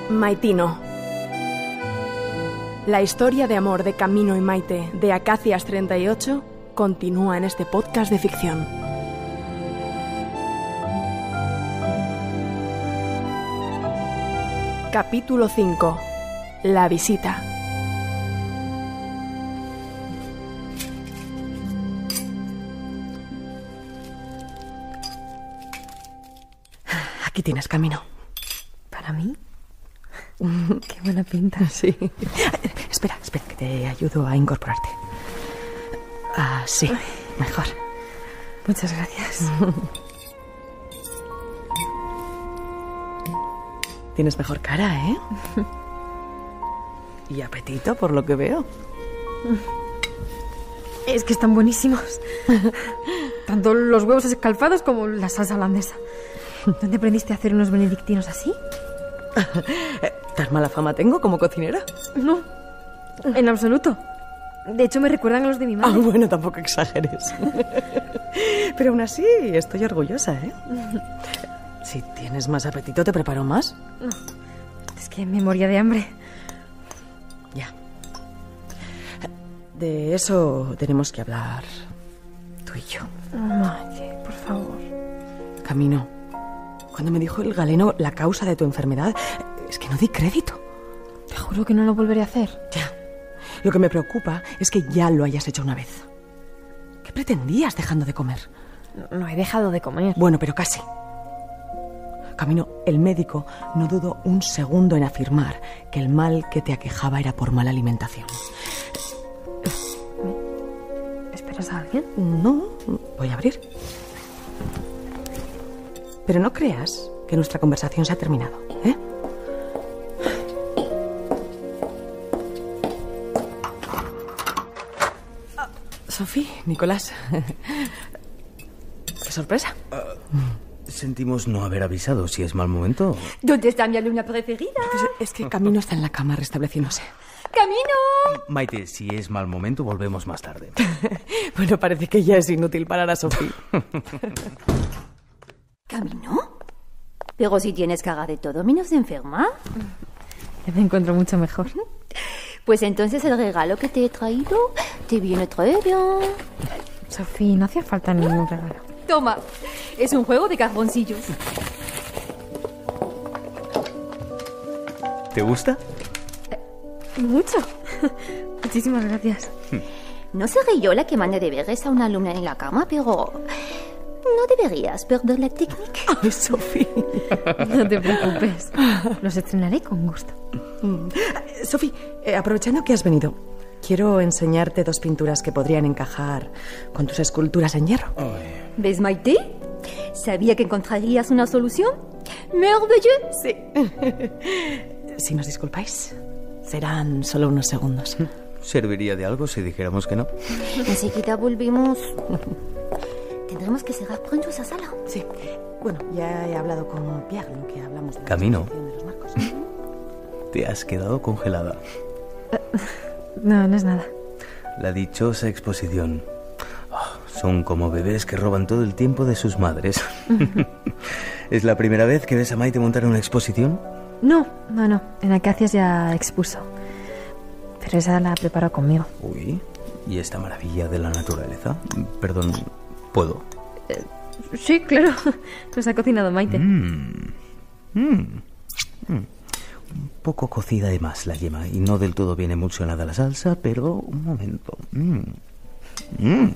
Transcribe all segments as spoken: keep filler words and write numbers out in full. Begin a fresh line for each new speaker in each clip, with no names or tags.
Maitino. La historia de amor de Camino y Maite de Acacias treinta y ocho continúa en este podcast de ficción. Capítulo cinco. La visita. Aquí tienes, Camino.
¿Para mí? Qué buena pinta.
Sí. Espera, espera, que te ayudo a incorporarte. Ah, sí, mejor.
Muchas gracias.
Tienes mejor cara, ¿eh? Y apetito, por lo que veo.
Es que están buenísimos. Tanto los huevos escalfados como la salsa holandesa. ¿Dónde aprendiste a hacer unos benedictinos así?
¿Tan mala fama tengo como cocinera?
No, en absoluto. De hecho, me recuerdan a los de mi madre.
Ah, bueno, tampoco exageres. Pero aún así, estoy orgullosa, ¿eh? Si tienes más apetito, ¿te preparo más?
No, es que me moría de hambre.
Ya. De eso tenemos que hablar tú y yo.
Maite, por favor.
Camino, cuando me dijo el galeno la causa de tu enfermedad, es que no di crédito.
Te juro que no lo volveré a hacer.
Ya. Lo que me preocupa es que ya lo hayas hecho una vez. ¿Qué pretendías dejando de comer?
No, no he dejado de comer.
Bueno, pero casi. Camino, el médico no dudó un segundo en afirmar que el mal que te aquejaba era por mala alimentación.
¿Esperas a alguien?
No, voy a abrir. Pero no creas que nuestra conversación se ha terminado, ¿eh? Sophie, Nicolás. ¡Qué sorpresa!
Uh, sentimos no haber avisado. Si es mal momento...
¿Dónde está mi alumna preferida?
Pues es que Camino está en la cama restableciéndose.
¡Camino!
Maite, si es mal momento, volvemos más tarde.
Bueno, parece que ya es inútil parar a Sophie.
¿Camino? Pero si tienes cara de todo menos enferma.
Ya me encuentro mucho mejor.
Pues entonces el regalo que te he traído te viene très bien.
Sophie, no hacía falta ningún regalo.
Toma, es un juego de carboncillos.
¿Te gusta?
Eh, mucho. Muchísimas gracias.
No seré yo la que mande deberes a una alumna en la cama, pero... no deberías perder la técnica.
Ay, Sophie.
No te preocupes. Los estrenaré con gusto.
Mm. Sophie, eh, aprovechando que has venido, quiero enseñarte dos pinturas que podrían encajar con tus esculturas en hierro.
Ay.
¿Ves, Maite? Sabía que encontrarías una solución. Merveilleux.
Sí. Si nos disculpáis, serán solo unos segundos.
¿Serviría de algo si dijéramos que no?
Enseguida volvemos. Tendremos que cerrar pronto esa sala.
Sí. Bueno, ya he hablado con Pierre, lo que hablamos de la
Camino.
exposición de los marcos.
Te has quedado congelada.
No, no es nada.
La dichosa exposición. Oh, son como bebés que roban todo el tiempo de sus madres. ¿Es la primera vez que ves a Maite montar una exposición?
No, no, no. En Acacias ya expuso. Pero esa la preparó conmigo.
Uy, ¿y esta maravilla de la naturaleza? Perdón, ¿puedo?
Eh, sí, claro. Nos ha cocinado Maite.
Mm. Mm. Mm. Un poco cocida de más la yema y no del todo bien emulsionada la salsa, pero un momento. Mm. Mm.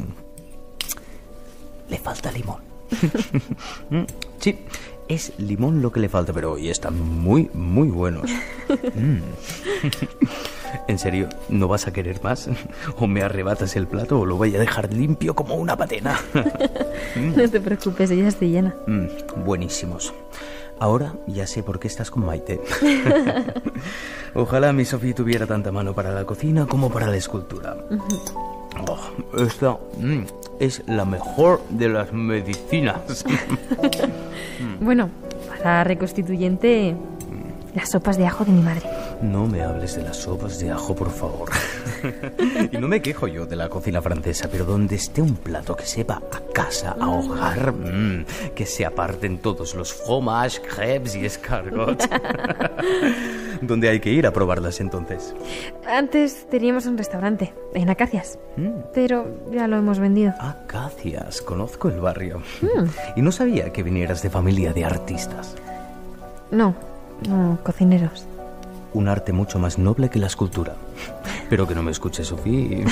Le falta limón. Mm. Sí, es limón lo que le falta, pero hoy están muy, muy buenos. Mm. En serio, ¿no vas a querer más? O me arrebatas el plato o lo voy a dejar limpio como una patena. Mm.
No te preocupes, ella está llena.
Mm, buenísimos. Ahora ya sé por qué estás con Maite. Ojalá mi Sophie tuviera tanta mano para la cocina como para la escultura. Oh, esta mm, es la mejor de las medicinas.
Bueno, para reconstituyente, las sopas de ajo de mi madre.
No me hables de las sopas de ajo, por favor. Y no me quejo yo de la cocina francesa, pero donde esté un plato que sepa a casa, a hogar, mmm, que se aparten todos los fromages, crepes y escargots. ¿Dónde hay que ir a probarlas entonces?
Antes teníamos un restaurante, en Acacias, mm. pero ya lo hemos vendido.
Acacias, conozco el barrio. Mm. Y no sabía que vinieras de familia de artistas.
No, no, cocineros.
Un arte mucho más noble que la escultura. Pero que no me escuche, Sofía.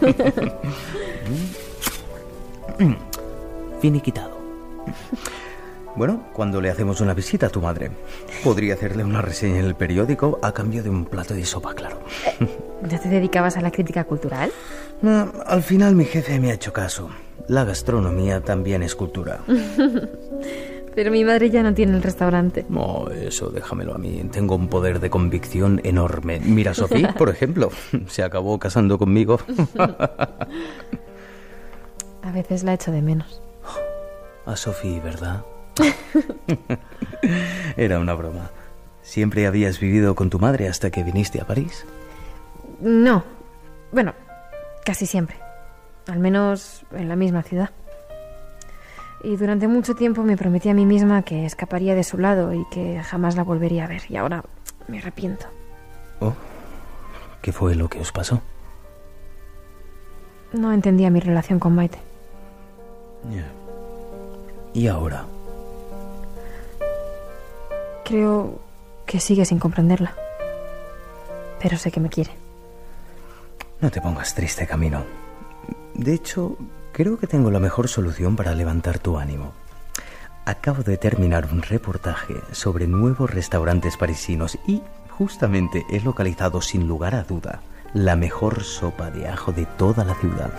Finiquitado. Bueno, cuando le hacemos una visita a tu madre, podría hacerle una reseña en el periódico a cambio de un plato de sopa, claro.
¿Ya te dedicabas a la crítica cultural?
No, al final mi jefe me ha hecho caso. La gastronomía también es cultura.
Pero mi madre ya no tiene el restaurante.
No, eso déjamelo a mí. Tengo un poder de convicción enorme. Mira, Sofía, por ejemplo, se acabó casando conmigo.
A veces la echo de menos.
A Sofía, ¿verdad? Era una broma. ¿Siempre habías vivido con tu madre hasta que viniste a París?
No. Bueno, casi siempre. Al menos en la misma ciudad. Y durante mucho tiempo me prometí a mí misma que escaparía de su lado y que jamás la volvería a ver. Y ahora me arrepiento.
Oh, ¿qué fue lo que os pasó?
No entendía mi relación con Maite.
Yeah. ¿Y ahora?
Creo que sigue sin comprenderla. Pero sé que me quiere.
No te pongas triste, Camino. De hecho, creo que tengo la mejor solución para levantar tu ánimo. Acabo de terminar un reportaje sobre nuevos restaurantes parisinos y justamente he localizado sin lugar a duda la mejor sopa de ajo de toda la ciudad.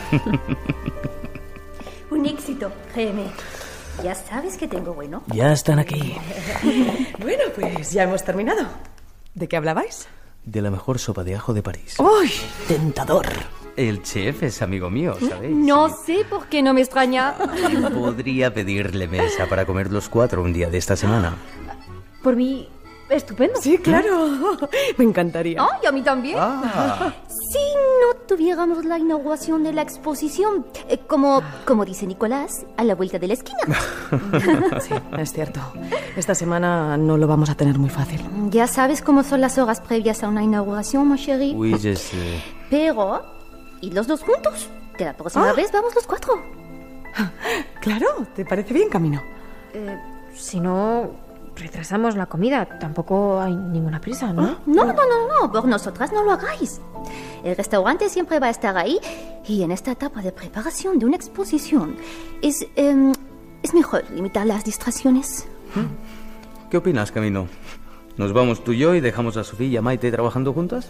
Un éxito, créeme. Ya sabes que tengo bueno.
Ya están aquí.
Bueno, pues ya hemos terminado. ¿De qué hablabais?
De la mejor sopa de ajo de París.
¡Uy! ¡Tentador!
El chef es amigo mío, ¿sabéis?
No sé por qué no me extraña.
Podría pedirle mesa para comer los cuatro un día de esta semana.
Por mí, estupendo.
Sí, claro. Me encantaría.
Oh, y a mí también.
Ah.
Si no tuviéramos la inauguración de la exposición, eh, como, como dice Nicolás, a la vuelta de la esquina.
Sí, es cierto. Esta semana no lo vamos a tener muy fácil.
Ya sabes cómo son las horas previas a una inauguración, mon chéri.
Oui, je sais.
Pero, ¿y los dos juntos? Que la próxima
Ah.
vez vamos los cuatro.
Claro, ¿te parece bien, Camino?
Eh, si no, retrasamos la comida. Tampoco hay ninguna prisa, ¿no?
¿Ah?
No, no, no, no, por nosotras no lo hagáis. El restaurante siempre va a estar ahí y en esta etapa de preparación de una exposición es, eh, es mejor limitar las distracciones.
¿Qué opinas, Camino? ¿Nos vamos tú y yo y dejamos a Sofía y a Maite trabajando juntas?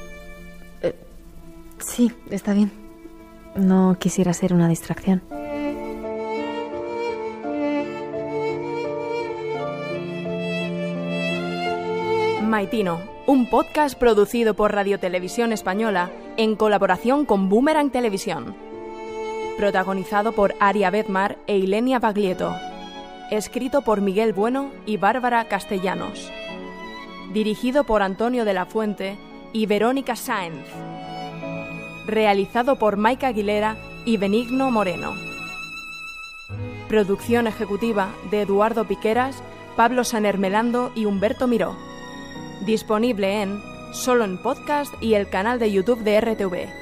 Sí, está bien. No quisiera ser una distracción.
Maitino, un podcast producido por Radio Televisión Española en colaboración con Boomerang Televisión. Protagonizado por Aria Bedmar e Ilenia Baglietto. Escrito por Miguel Bueno y Bárbara Castellanos. Dirigido por Antonio de la Fuente y Verónica Sáenz. Realizado por Maika Aguilera y Benigno Moreno. Producción ejecutiva de Eduardo Piqueras, Pablo Sanermelando y Humberto Miró. Disponible en Solo en Podcast y el canal de YouTube de R T V.